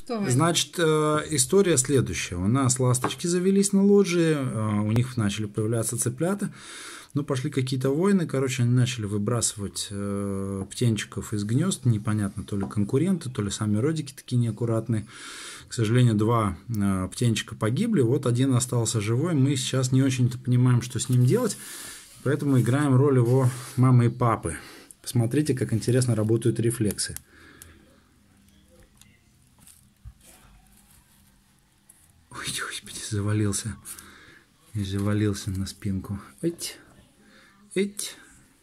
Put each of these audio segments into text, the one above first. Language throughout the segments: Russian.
Что вы? Значит, история следующая. У нас ласточки завелись на лоджии, у них начали появляться цыплята. Ну, пошли какие-то войны, короче, они начали выбрасывать птенчиков из гнезд, непонятно, то ли конкуренты, то ли сами родики такие неаккуратные. К сожалению, 2 птенчика погибли, вот один остался живой, мы сейчас не очень-то понимаем, что с ним делать, поэтому играем роль его мамы и папы. Посмотрите, как интересно работают рефлексы. Ой, господи, завалился. И завалился на спинку. Эть. Эть.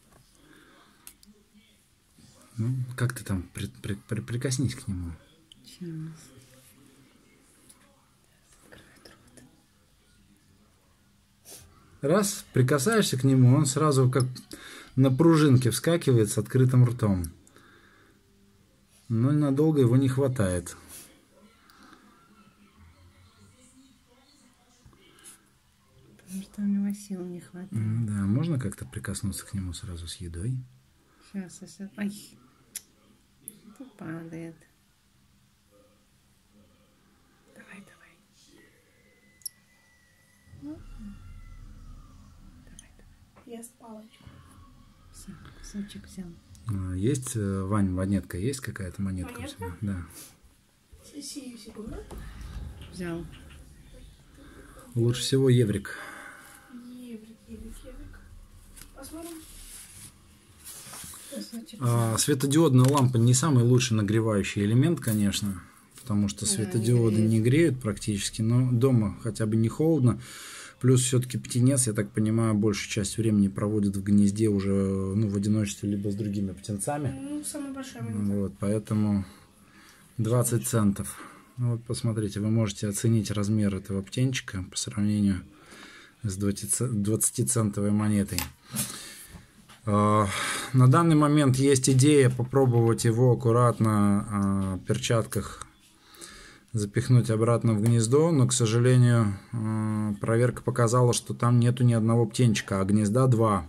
Ну, как ты там, прикоснись к нему. Сейчас. Раз, прикасаешься к нему, он сразу как на пружинке вскакивает с открытым ртом. Но надолго его не хватает. Потому что у него сил не хватает. Да, можно как-то прикоснуться к нему сразу с едой? Сейчас. Ай. Тут падает. Давай. Ну. Давай. Ест палочку. Все, кусочек взял. Есть, Вань, монетка есть какая-то монетка? Монетка? У тебя? Да. Секунду. Взял. Лучше всего еврик. Еврик. Посмотрим. Кусочек. Светодиодная лампа не самый лучший нагревающий элемент, конечно, потому что светодиоды не греют практически, но дома хотя бы не холодно. Плюс все-таки птенец, я так понимаю, большую часть времени проводит в гнезде уже в одиночестве, либо с другими птенцами. Ну, самая большая монета. Вот, поэтому 20 центов. Вот посмотрите, вы можете оценить размер этого птенчика по сравнению с 20-центовой монетой. На данный момент есть идея попробовать его аккуратно в перчатках запихнуть обратно в гнездо, но, к сожалению, проверка показала, что там нету ни одного птенчика, а гнезда 2.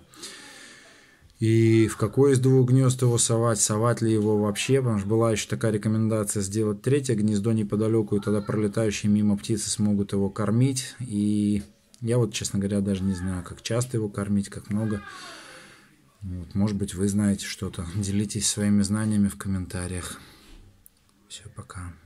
И в какое из 2 гнезд его совать ли его вообще, потому что была еще такая рекомендация сделать 3-е гнездо неподалеку, и тогда пролетающие мимо птицы смогут его кормить. И я вот, честно говоря, даже не знаю, как часто его кормить, как много. Вот, может быть, вы знаете что-то. Делитесь своими знаниями в комментариях. Все, пока.